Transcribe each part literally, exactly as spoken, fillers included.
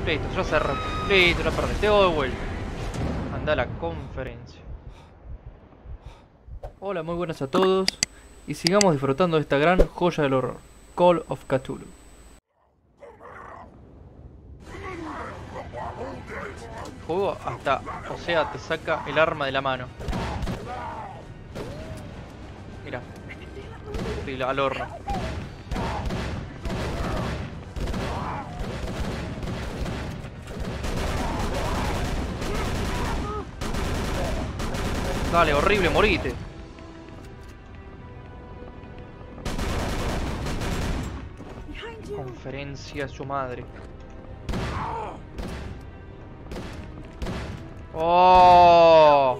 Listo, ya cerró. Listo, ya perdí. Te doy de vuelta. Anda a la conferencia. Hola, muy buenas a todos. Y sigamos disfrutando de esta gran joya del horror. Call of Cthulhu. El juego hasta, o sea, te saca el arma de la mano. Mira. Sí, al horno. Dale, horrible, morite. Conferencia su madre. ¡Oh!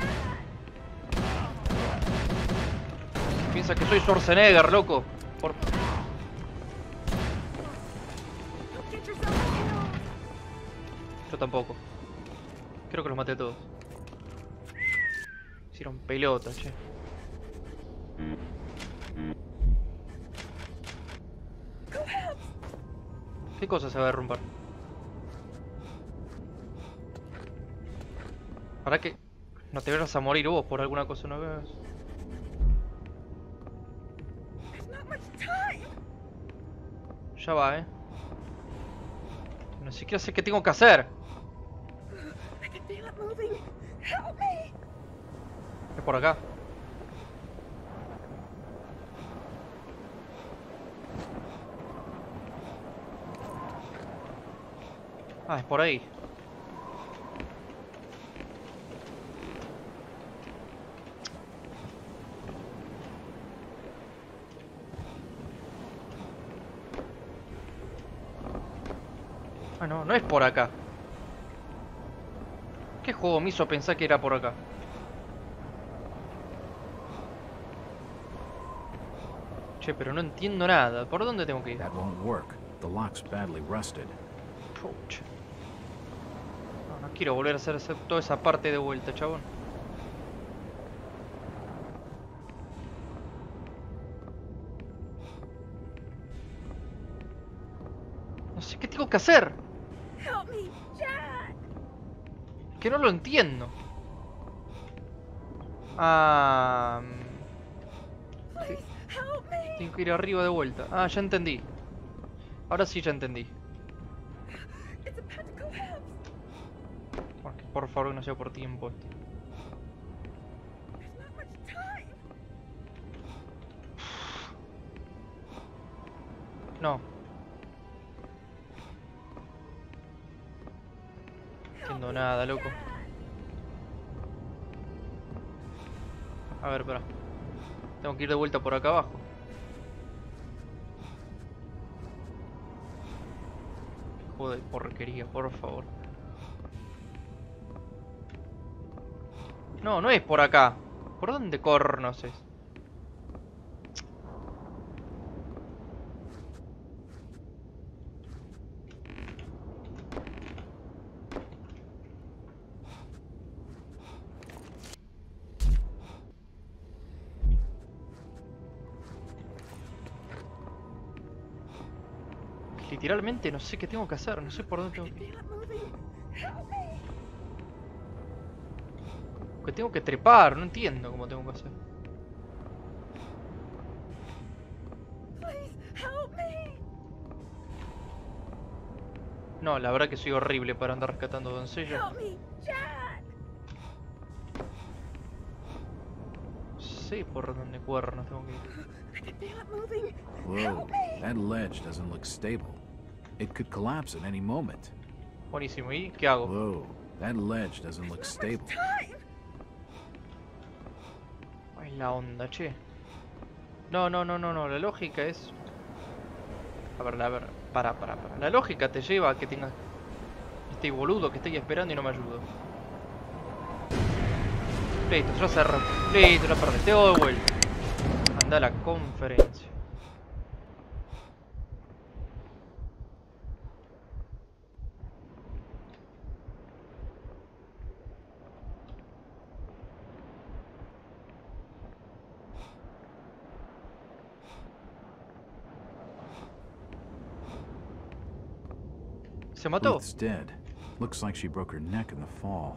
Piensa que soy Schwarzenegger, loco. Por... Yo tampoco. Creo que los maté a todos. Hicieron pelota, che. ¿Qué cosa se va a derrumbar? ¿Para qué? No te vayas a morir vos por alguna cosa una vez. Ya va, eh. No siquiera sé qué tengo que hacer. Es por acá. Ah, es por ahí. Ah, no, no es por acá. ¿Qué juego me hizo pensar que era por acá? Che, pero no entiendo nada. ¿Por dónde tengo que ir? That won't work. The lock's badly rusted. Pucha. No, no quiero volver a hacer esa- toda esa parte de vuelta, chabón. No sé qué tengo que hacer. Que no lo entiendo. Ah... Tengo que ir arriba de vuelta. Ah, ya entendí. Ahora sí ya entendí. Porque por favor no sea por tiempo esto. No. No entiendo nada, loco. A ver, espera. Tengo que ir de vuelta por acá abajo. Joder, porquería, por favor. No, no es por acá. ¿Por dónde cornos es? Literalmente no sé qué tengo que hacer. No sé por dónde tengo que ir. Que tengo que trepar. No entiendo cómo tengo que hacer. No, la verdad que soy horrible para andar rescatando doncellas. Sé por dónde cuernos tengo que ir. Whoa, that ledge doesn't look stable. It could collapse at any moment. Buenísimo. ¿Y qué hago? Whoa, that ledge doesn't look stable. Ay, la onda, che. No, no, no, no, no. La lógica es... A ver, a ver. Para, para, para. La lógica te lleva a que tengas... Este boludo que estoy esperando y no me ayudo. Listo, ya cerró. Listo, ya perdí. Te doy de vuelta. Anda a la conferencia. ¿Se mató? Ruth's dead. Looks like she broke her neck in the fall.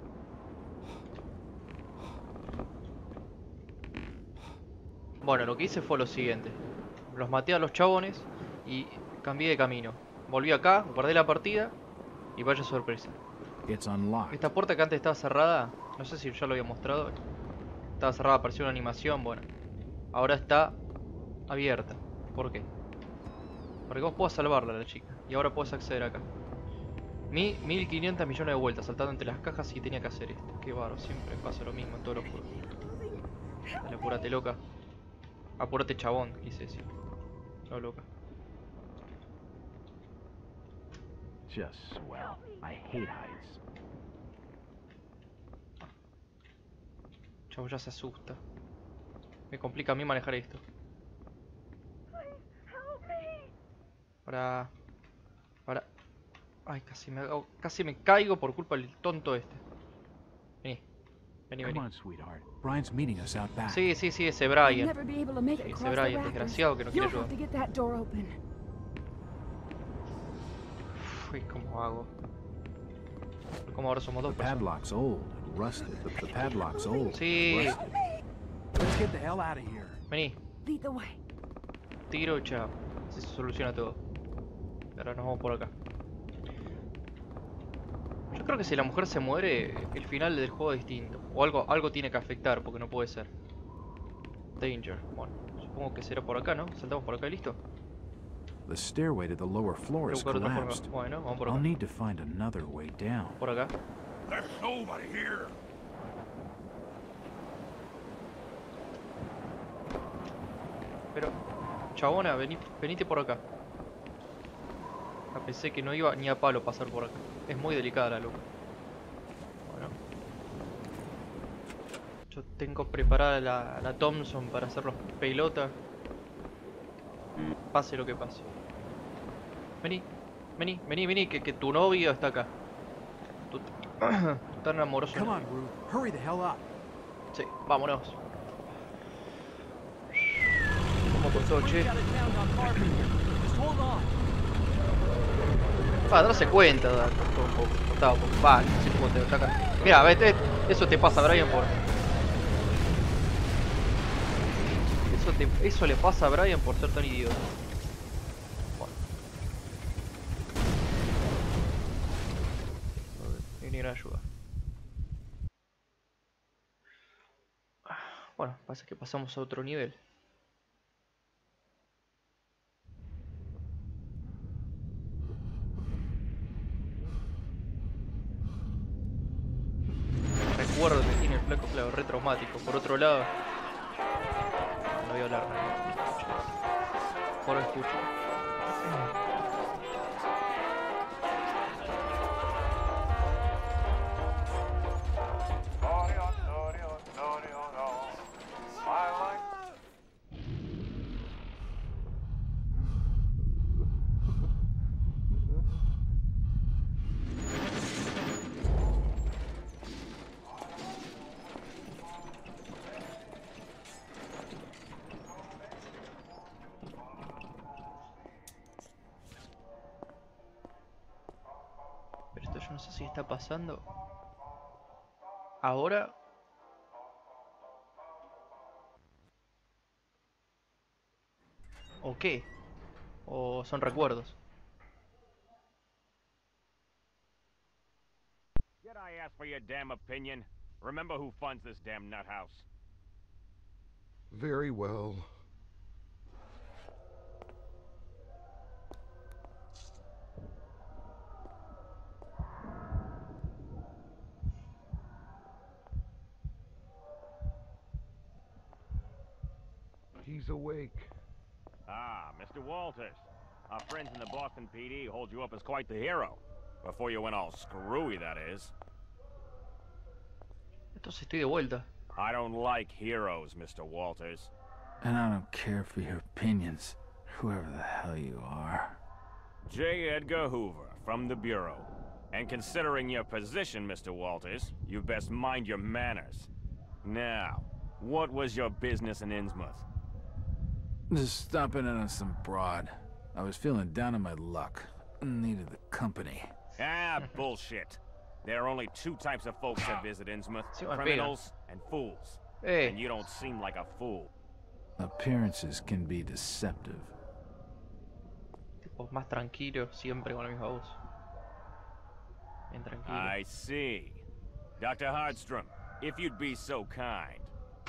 Bueno, lo que hice fue lo siguiente. Los maté a los chabones y cambié de camino. Volví acá, guardé la partida y vaya sorpresa. It's unlocked. Esta puerta que antes estaba cerrada, no sé si ya lo había mostrado. Estaba cerrada, apareció una animación, bueno. Ahora está abierta. ¿Por qué? Porque vos podés salvarla a la chica. Y ahora podés acceder acá. Mi mil quinientos millones de vueltas saltando entre las cajas y tenía que hacer esto. Qué baro, siempre pasa lo mismo en todos los juegos. Dale, apúrate, loca. Apúrate, chabón, quise decir. No, loca. Just swell. I hate heights. Chavo ya se asusta. Me complica a mí manejar esto. Para... Para... Ay, casi me hago... casi me caigo por culpa del tonto este. Vení. Vení, Come vení. on, sweetheart. Brian's meeting us out back. Sí, sí, sí, ese You'll Brian. never be able to make it Sí, ese across the Brian, rapids. desgraciado que no quiere You'll have ayudar. to get that door open. Uy, ¿cómo hago? ¿Cómo ahora somos dos The personas? padlock's old and rusted. The padlock's old. Sí. and rusted. Let's get the hell out of here. Vení. Lead the way. Tiro y chao. Así se soluciona todo. Ahora nos vamos por acá. Yo creo que si la mujer se muere, el final del juego es distinto. O algo, algo tiene que afectar, porque no puede ser. Danger. Bueno, supongo que será por acá, ¿no? Saltamos por acá y listo. The stairway to the lower floor Voy a is buscar otra forma. collapsed. Bueno, vamos por I'll acá. need to find another way down. Por acá. There's nobody here. Pero, chabona, vení, venite por acá. Ah, pensé que no iba ni a palo pasar por acá. Es muy delicada la loca. Bueno. Yo tengo preparada la, la Thompson para hacer los pelotas. Pase lo que pase. Vení, vení, vení, vení, que, que tu novio está acá. Tú, tú tan amoroso. Come on, Ruth. Hurry the hell up. Sí, vámonos. Como con todo, che. Va, darse cuenta, da, un poco, cortado, un poco, va, así como te ataca. Mira, vete, eso te pasa a Brian por... Eso, te, eso le pasa a Brian por ser tan idiota. Bueno. Ni gran ayuda. Bueno, pasa que pasamos a otro nivel. Recuerdo que tiene el flaco, claro, re traumático. Por otro lado, no, no voy a hablar nada. Ahora escucho. Pero esto yo no sé si está pasando ahora. ¿O qué? ¿O son recuerdos? Did I ask for your damn opinion? Remember who funds this damn nut house. Very well. He's awake. Ah, Mister Walters. Our friends in the Boston P D hold you up as quite the hero. Before you went all screwy, that is. Entonces estoy de vuelta. I don't like heroes, Mister Walters. And I don't care for your opinions, whoever the hell you are. J. Edgar Hoover, from the Bureau. And considering your position, Mister Walters, you best mind your manners. Now, what was your business in Innsmouth? Just stopping in on some broad. I was feeling down on my luck. Needed the company. Ah, bullshit. There are only two types of folks that visit Innsmouth. Sí, me pega. Criminals and fools. Eh, And you don't seem like a fool. Appearances can be deceptive. tipos más tranquilos, siempre con la misma voz. Bien tranquilo. I see. Doctor Hardstrom, if you'd be so kind.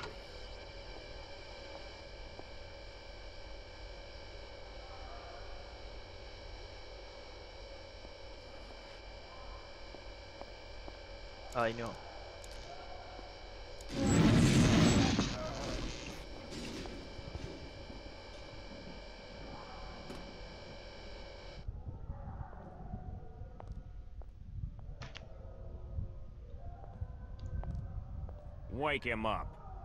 Ay, no. Wake him up.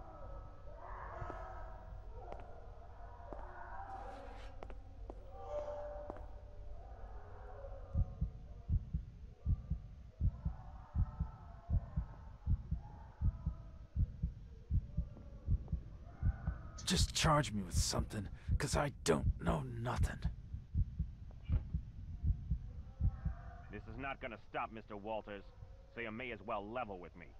Just charge me with something, cause I don't know nothing. This is not gonna stop, Mister Walters, so you may as well level with me.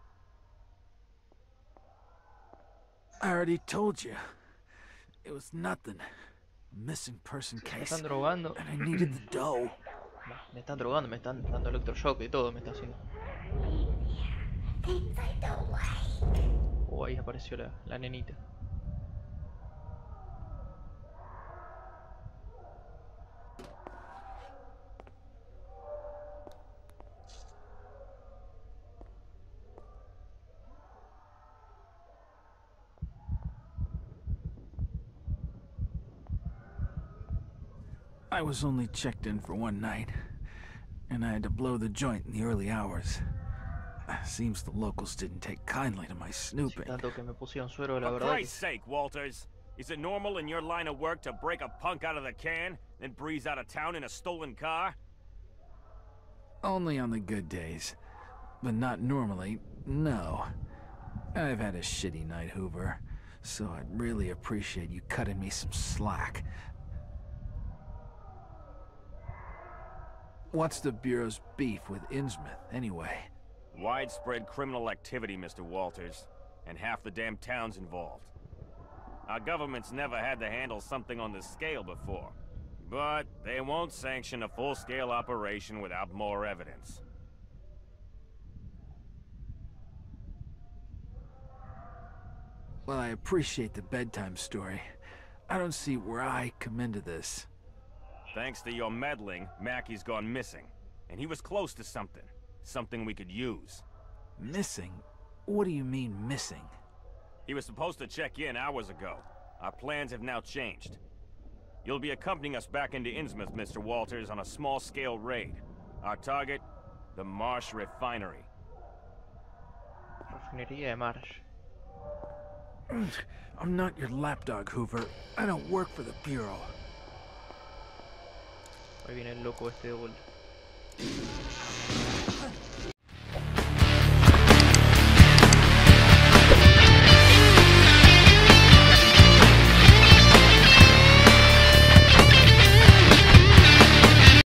I already told you. It was nothing. Missing person Me case. están drogando. And I needed the dough. Me están drogando, me están dando electroshock y todo me está haciendo. Oh, ahí apareció la, la nenita. I was only checked in for one night, and I had to blow the joint in the early hours. Seems the locals didn't take kindly to my Si snooping. tanto que me pusieron suero, la For verdad. Christ's sake, Walters. Is it normal in your line of work to break a punk out of the can, then breeze out of town in a stolen car? Only on the good days. But not normally, no. I've had a shitty night, Hoover, so I'd really appreciate you cutting me some slack. What's the Bureau's beef with Innsmouth, anyway? Widespread criminal activity, Mister Walters, and half the damn town's involved. Our government's never had to handle something on this scale before, but they won't sanction a full-scale operation without more evidence. Well, I appreciate the bedtime story. I don't see where I come into this. Thanks to your meddling, Mackey's gone missing, and he was close to something. Something we could use. Missing? What do you mean, missing? He was supposed to check in hours ago. Our plans have now changed. You'll be accompanying us back into Innsmouth, Mister Walters, on a small-scale raid. Our target, the Marsh Refinery. Refinería de Marsh. I'm not your lapdog, Hoover. I don't work for the Bureau. Ahí viene el loco este de vuelta.